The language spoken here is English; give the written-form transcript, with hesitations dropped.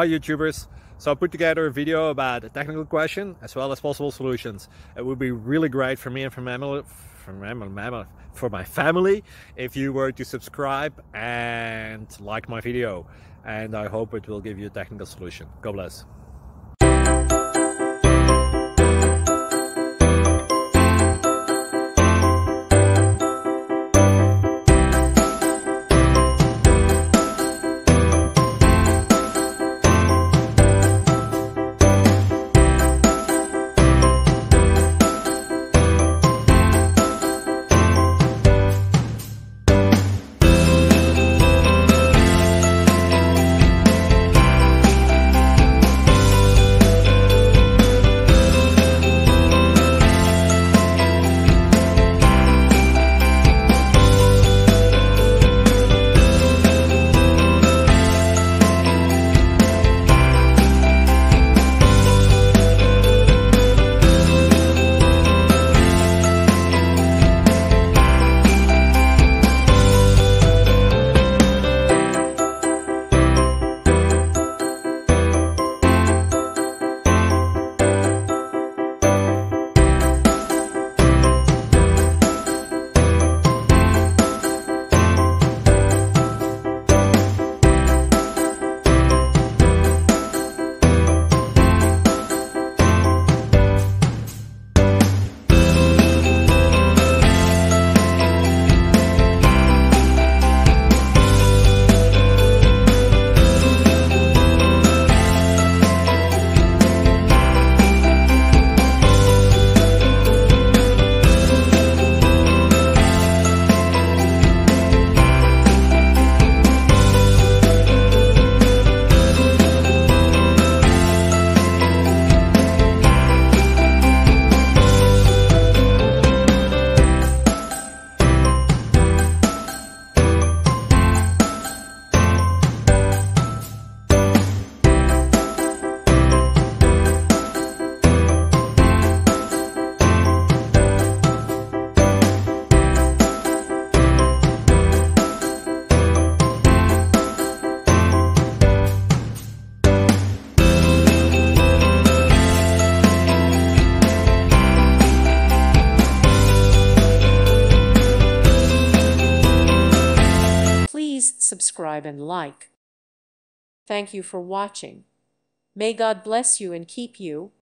Hi YouTubers! So I put together a video about a technical question as well as possible solutions. It would be really great for me and for my family if you were to subscribe and like my video, and I hope it will give you a technical solution. God bless. Please subscribe and like. Thank you for watching. May God bless you and keep you.